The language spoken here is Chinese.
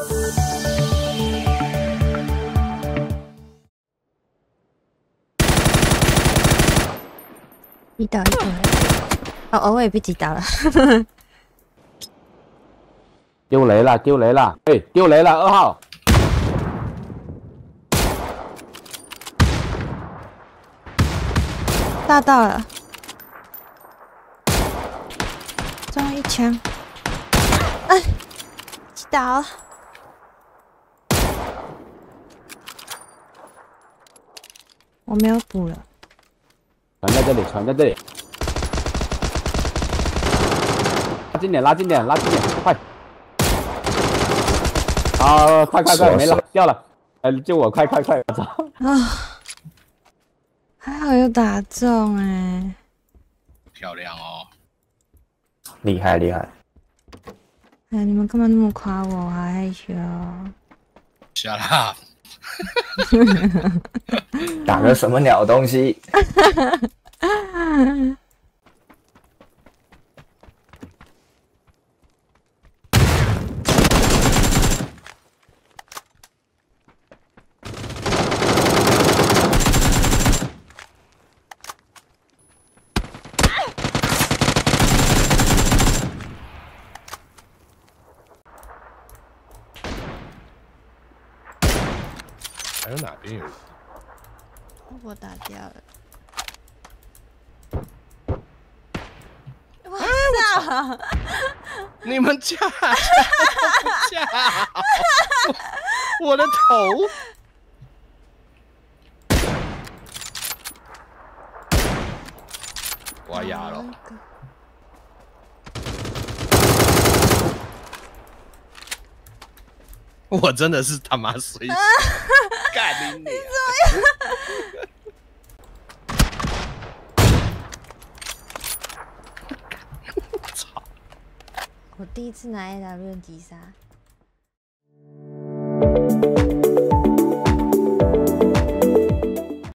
击倒一个人，哦，我也被击倒了。 丢雷了，丢雷了！哎，丢雷了，2号。 炸到了，中了一枪。哎，击倒了。我没有补了。 船在这里，船在这里，拉近点，拉近点，拉近点，快！啊，快，没了，掉了！哎，救我，快！我操！ 啊，还好有打中哎， 漂亮哦， 厉害！ 哎，你们干嘛那么夸我？我好害羞。 下啦！ 打个什么鸟东西？ 还有哪边有？ 我打掉了。哇操！ 你们架都不架好，我的头！我哑了。我真的是他妈衰死！干你娘！ 我第一次拿 AW 击杀。